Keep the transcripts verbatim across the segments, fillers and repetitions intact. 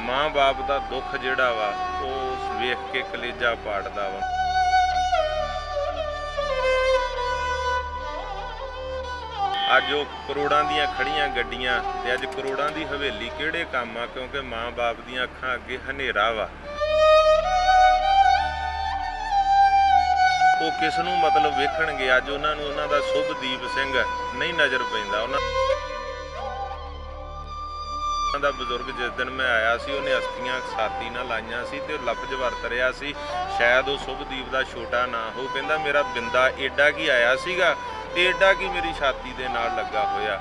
माँ बाप का दुख जिहड़ा वा उस वेख के कलेजा पाटदा वा। अज वो करोड़ां दियां खड़ियां गड्डियां ते अज करोड़ां दी हवेली किहड़े काम आ, क्योंकि माँ बाप दियां अखां अगे हनेरा वा। वो किस नूं मतलब वेखणगे? अज उन्हां नूं उन्हां दा शुभदीप सिंह नहीं नज़र पैंदा। उन्हां दा बजुर्ग जिस दिन मैं आया सी उन्हें अस्थियां छाती नाल लाइयां सी ते लफ्ज वरत रिहा सी, शायद वो शुभदीप दा छोटा ना हो। कहंदा मेरा बिंदा एडा की आया सीगा ते एडा की मेरी छाती दे नाल लगा होया।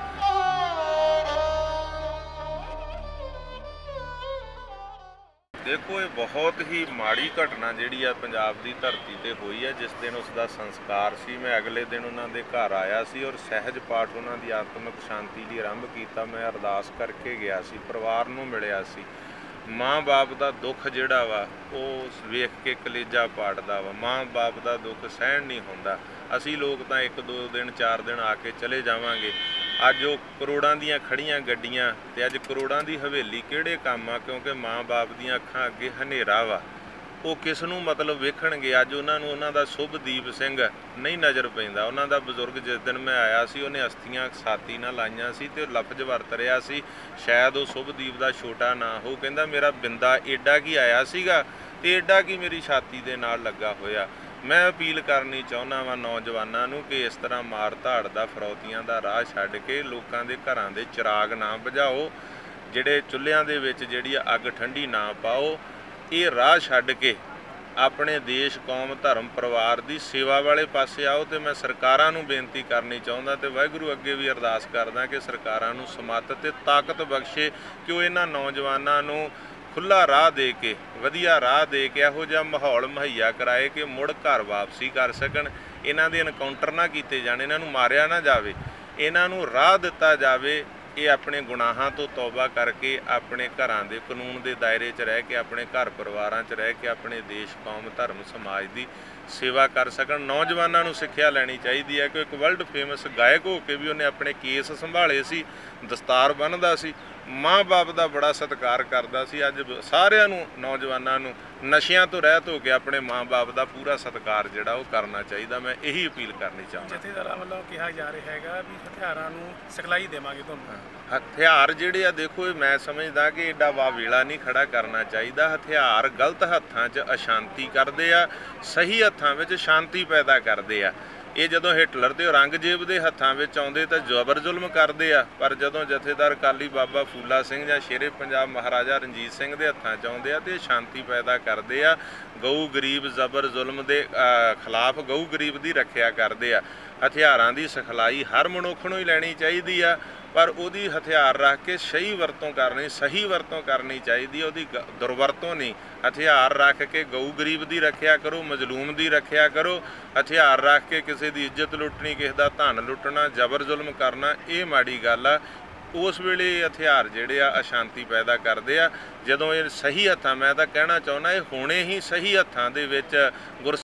देखो ये बहुत ही माड़ी घटना जिहड़ी आ पंजाब दी धरती ते होई है। जिस दिन उसका संस्कार सी मैं अगले दिन उन्होंने घर आया सी और सहज पाठ उन्होंने आत्मक शांति लिए आरंभ किया। मैं अरदास करके गया सी, परिवार नूं मिलिया सी। माँ बाप का दुख जिहड़ा वा उस वेख के कलेजा पाटदा वा। माँ बाप का दुख सहन नहीं हुंदा। असी लोग तां एक दो दिन चार दिन आके चले जावांगे। अज वो करोड़ां दियां खड़ियां गड्डियां ते अज करोड़ां दी हवेली किहड़े काम आ, क्योंकि माँ बाप दियां अखां अगे हनेरा वा। वो किस नूं मतलब वेखणगे? अज उन्हां नूं उन्हां दा शुभदीप सिंह नहीं नज़र पैंदा। उन्हां दा बजुर्ग जिस दिन मैं आया सी उन्हें अस्थियां छाती नाल लाइयां सी ते लफ्ज वरत रिहा सी, शायद वो शुभदीप दा छोटा ना हो। कहंदा मेरा बिंदा एडा की आया सीगा ते एडा की मेरी छाती दे नाल लगा होया। मैं अपील करनी चाहुंदा वां नौजवानां नूं कि इस तरह मार धाड़ दा फरौतियां दा राह छड्ड के लोकां दे घरां दे चिराग ना बुझाओ, जिहड़े चुल्हिਆਂ ਦੇ ਵਿੱਚ ਜਿਹੜੀ ਅੱਗ ਠੰਡੀ ना पाओ। ये राह छड्ड के अपने देश कौम धर्म परिवार की सेवा वाले पासे आओ। तो मैं सरकारां नूं बेनती करनी चाहुंदा ते वाहिगुरू अगे भी अरदास करदा कि सरकारां नूं समत ते ताकत बख्शे कि वो इन्हां नौजवानां नूं खुला राह दे के वधिया राह दे के इहो जिहा माहौल मुहैया कराए कि मुड़ घर वापसी कर सकन। इन्हां दे एनकाउंटर ना कीते जाण, इन्हां नूं मारिया ना जावे, इन्हां नूं राह दिता जावे। ये अपने गुनाहां तो तौबा करके अपने घरां दे कानून के दायरे च रह के अपने घर परिवारां च रह के अपने देश कौम धर्म समाज की सेवा कर सकन। नौजवानों नूं सिक्ख्या लैनी चाहिए है कि एक वर्ल्ड फेमस गायक हो के भी उन्हें अपने केस संभाले सी, दस्तार बन्नदा सी, माँ बाप का बड़ा सत्कार करता सी। अज सारिਆਂ ਨੂੰ नौजवानों ਨੂੰ नशिਆਂ तो रहत हो के अपने माँ बाप का पूरा सत्कार ਜਿਹੜਾ ਉਹ करना चाहिए। मैं यही अपील करनी चाਹੁੰਦਾ। ਜਥੇਦਾਰਾਂ ਵੱਲੋਂ ਕਿਹਾ ਜਾ ਰਿਹਾ ਹੈਗਾ ਵੀ ਹਥਿਆਰਾਂ ਨੂੰ ਸਿਖਲਾਈ ਦੇਵਾਂਗੇ ਤੁਹਾਨੂੰ। ਹਥਿਆਰ ਜਿਹੜੇ ਆ ਦੇਖੋ ਇਹ ਮੈਂ ਸਮਝਦਾ ਕਿ ਏਡਾ ਵਾਵੇਲਾ ਨਹੀਂ ਖੜਾ ਕਰਨਾ ਚਾਹੀਦਾ। ਹਥਿਆਰ ਗਲਤ ਹੱਥਾਂ 'ਚ ਅਸ਼ਾਂਤੀ ਕਰਦੇ ਆ, ਸਹੀ ਹੱਥਾਂ ਵਿੱਚ ਸ਼ਾਂਤੀ ਪੈਦਾ ਕਰਦੇ ਆ। ਇਹ ਜਦੋਂ ਹਿਟਲਰ ਤੇ ਔਰੰਗਜ਼ੇਬ ਦੇ ਹੱਥਾਂ ਵਿੱਚ ਆਉਂਦੇ ਤਾਂ ਜ਼ਬਰ ਜ਼ੁਲਮ ਕਰਦੇ ਆ, ਪਰ ਜਦੋਂ ਜਥੇਦਾਰ ਅਕਾਲੀ ਬਾਬਾ ਫੂਲਾ ਸਿੰਘ ਜਾਂ ਸ਼ੇਰੇ ਪੰਜਾਬ ਮਹਾਰਾਜਾ ਰਣਜੀਤ ਸਿੰਘ ਦੇ ਹੱਥਾਂ 'ਚ ਆਉਂਦੇ ਆ ਤੇ ਸ਼ਾਂਤੀ ਪੈਦਾ ਕਰਦੇ ਆ। ਗਊ ਗਰੀਬ ਜ਼ਬਰ ਜ਼ੁਲਮ ਦੇ ਖਿਲਾਫ ਗਊ ਗਰੀਬ ਦੀ ਰੱਖਿਆ ਕਰਦੇ ਆ। ਹਥਿਆਰਾਂ ਦੀ ਸਿਖਲਾਈ ਹਰ ਮਨੁੱਖ ਨੂੰ ਹੀ ਲੈਣੀ ਚਾਹੀਦੀ ਆ, पर ਉਹਦੀ ਹਥਿਆਰ ਰੱਖ ਕੇ ਸਹੀ ਵਰਤੋਂ ਕਰਨੀ, ਸਹੀ ਵਰਤੋਂ ਕਰਨੀ ਚਾਹੀਦੀ। ਉਹਦੀ ਦੁਰਵਰਤੋਂ ਨਹੀਂ। ਹਥਿਆਰ ਰੱਖ ਕੇ ਗਊ ਗਰੀਬ ਦੀ ਰੱਖਿਆ ਕਰੋ, ਮਜ਼ਲੂਮ ਦੀ ਰੱਖਿਆ ਕਰੋ। ਹਥਿਆਰ ਰੱਖ ਕੇ ਕਿਸੇ ਦੀ ਇੱਜ਼ਤ ਲੁੱਟਣੀ, ਕਿਸੇ ਦਾ ਧਨ ਲੁੱਟਣਾ, ਜ਼ਬਰ ਜ਼ੁਲਮ ਕਰਨਾ ਇਹ ਮਾੜੀ ਗੱਲ ਆ। ਉਸ ਵੇਲੇ ਹਥਿਆਰ ਜਿਹੜੇ ਆ ਅਸ਼ਾਂਤੀ ਪੈਦਾ ਕਰਦੇ ਆ। ਜਦੋਂ ਇਹ ਸਹੀ ਹੱਥਾਂ, ਮੈਂ ਤਾਂ ਕਹਿਣਾ ਚਾਹੁੰਦਾ ਇਹ ਹੁਣੇ ਹੀ ਸਹੀ ਹੱਥਾਂ ਦੇ ਵਿੱਚ ਗੁਰ